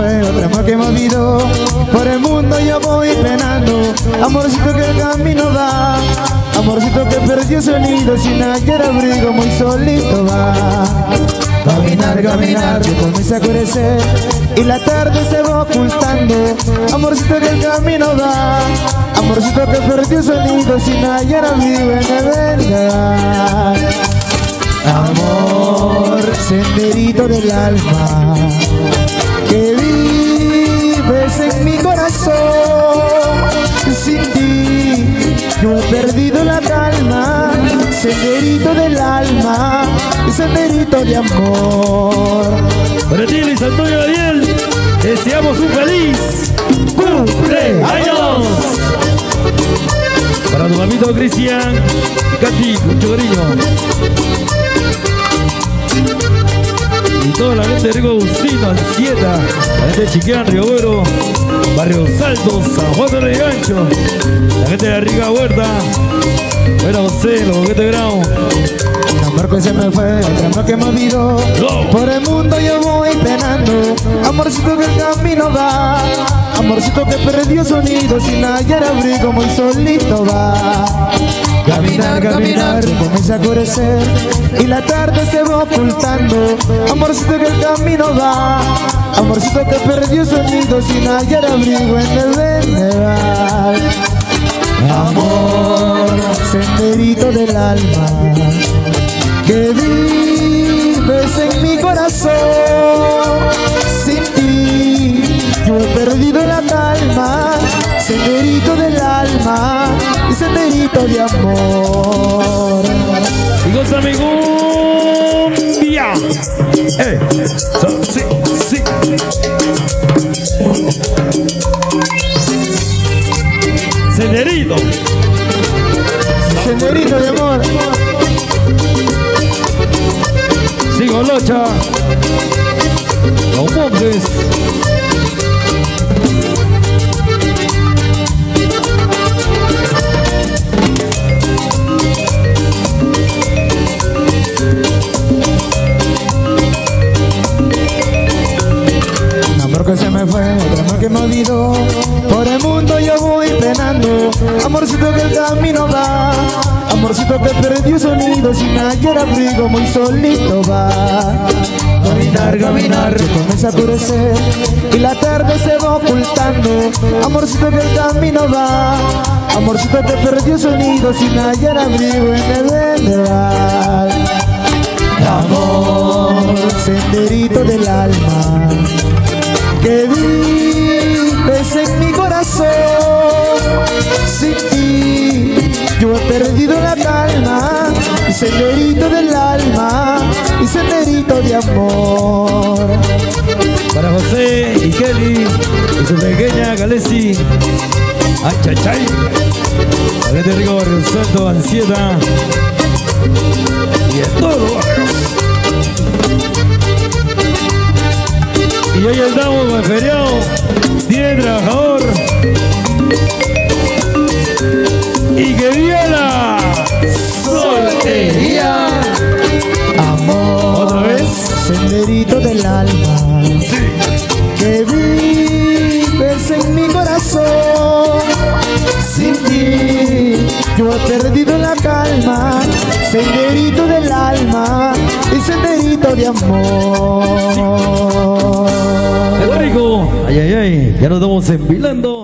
fue, otra más que me olvidó. Por el mundo yo voy penando, amorcito que el camino va, amorcito que perdió sonido, sin hallar abrigo, muy solito va. Caminar, caminar, que comienza a oscurecer y la tarde se va ocultando, amorcito que el camino va, amorcito que perdió sonido, sin hallar abrigo en el vendaval. Amor, senderito del alma, que vives en mi corazón. Sin ti yo he perdido la calma, senderito del alma, senderito de amor. Para ti, Luis Antonio Daniel, deseamos un feliz cumpleaños. Para tu mamito Cristian y Katy, mucho cariño. Y toda la gente de Rico Agustino, Ansieta, la gente de Chiquén, Río Bueno, Barrio Salto, San Juan de Regancho, la gente de Rica Huerta, bueno, José, los boquetes de grado. Un amor que se me fue, otro amor que me olvidó. Por el mundo yo voy penando, amorcito que el camino va, amorcito que perdió sonido, sin hallar abrigo, muy solito va. Caminar, caminar, que comienza a oscurecer y la tarde se va ocultando, amorcito que el camino va, amorcito que perdió sonido, sin hallar abrigo en el vendaval. Amor, senderito del alma, que vives en mi corazón. Sin ti yo he perdido la calma, senderito del alma y senderito de amor. Y goza mi cumbia. Sí, sí. Senderito. Senderito de amor. Sigo Locha. Los Montes. Un amor que se me fue, otro amor que me olvidó. Por el mundo yo voy penando, amorcito que el camino va, amorcito que perdió sonido, sin hallar abrigo, muy solito va. Caminar, caminar, que comienza a oscurecer y la tarde se va ocultando, amorcito que el camino va, amorcito que perdió sonido, sin hallar abrigo en el vendaval. Amor, senderito del alma, que vives en mi corazón. Sin ti yo he perdido la calma, y senderito del alma y senderito de amor. Para José y Kelly y su pequeña Galesi, Achachay, la gente de Rico Barrio Santo, Ansieta y en todos los barrios. Y hoy estamos en feriado, Día del Trabajador, y que viva la soltería. Amor, otra vez, senderito del alma, sí, que vives en mi corazón. Sin ti yo he perdido la calma, senderito del alma y senderito de amor. sí. Rico, ay, ay, ay, ya nos estamos empilando.